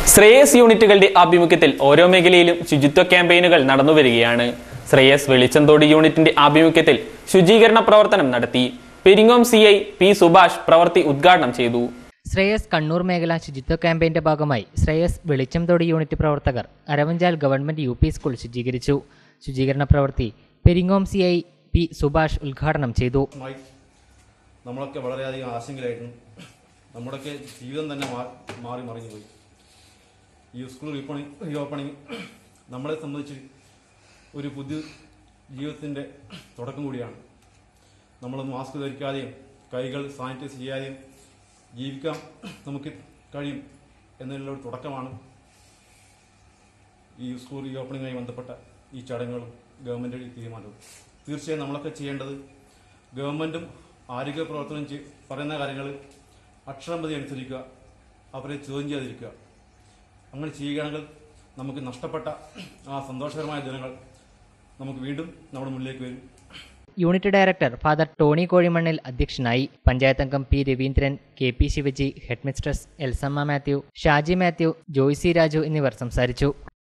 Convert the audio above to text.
ശ്രേയസ് യൂണിറ്റുകളുടെ ആഭിമുഖ്യത്തിൽ ഓരോ മേഖലയിലും ശുചിത്വ ക്യാമ്പയിനുകൾ നടന്നുവരികയാണ്. ശ്രേയസ് വെളിച്ചംതോട് യൂണിറ്റിന്റെ ആഭിമുഖ്യത്തിൽ ശുചീകരണ പ്രവർത്തനം നടത്തി. പെരിങ്ങോം CI P സുഭാഷ് പ്രവൃത്തി ഉദ്ഘാടനം ചെയ്തു. ശ്രേയസ് കണ്ണൂർ മേഖല ശുചിത്വ ക്യാമ്പയിന്റെ ഭാഗമായി ശ്രേയസ് വെളിച്ചംതോട് യൂണിറ്റ് പ്രവർത്തകർ അരവഞ്ചാൽ ഗവൺമെന്റ് UP സ്കൂൾ ശുചീകരിച്ചു. ശുചീകരണ പ്രവൃത്തി പെരിങ്ങോം CI P സുഭാഷ് ഉദ്ഘാടനം ചെയ്തു. നമ്മളൊക്കെ വളരെയധികം ആശങ്കയിലായിരുന്നു. നമ്മുടെയൊക്കെ ജീവിതം തന്നെ മാറി മറിഞ്ഞു പോയി. ഈ സ്കൂൾ റീഓപ്പണിങ് നമ്മളെ സംബന്ധിച്ച് ഒരു പുതിയ ജീവിതത്തിൻ്റെ തുടക്കം കൂടിയാണ്. നമ്മൾ മാസ്ക് ധരിക്കാതെയും കൈകൾ സാനിറ്റൈസ് ചെയ്യാതെയും ജീവിക്കാൻ നമുക്ക് കഴിയും എന്നതിനുള്ളൊരു തുടക്കമാണ് ഈ സ്കൂൾ റീഓപ്പണിങ്ങുമായി ബന്ധപ്പെട്ട ഈ ചടങ്ങുകളും ഗവൺമെൻറ് തീരുമാനവും. തീർച്ചയായും നമ്മളൊക്കെ ചെയ്യേണ്ടത് ഗവൺമെൻറ്റും ആരോഗ്യ പ്രവർത്തനം പറയുന്ന കാര്യങ്ങൾ അക്ഷരമതി അനുസരിക്കുക, അവരെ ചോദ്യം ചെയ്യാതിരിക്കുക. അങ്ങനെ ചെയ്യുകയാണെങ്കിൽ നമുക്ക് നഷ്ടപ്പെട്ട ആ സന്തോഷകരമായ ദിനങ്ങൾ നമുക്ക് വീണ്ടും നമ്മുടെ മുന്നിലേക്ക് വരും. Unit director father Tony Kozhimannil അധ്യക്ഷനായി. പഞ്ചായത്ത് അംഗം P Raveendran, KP Shivaji, headmistress Elsamma Mathew, Shaji Mathew, Joicy Raju എന്നിവർ സംസാരിച്ചു.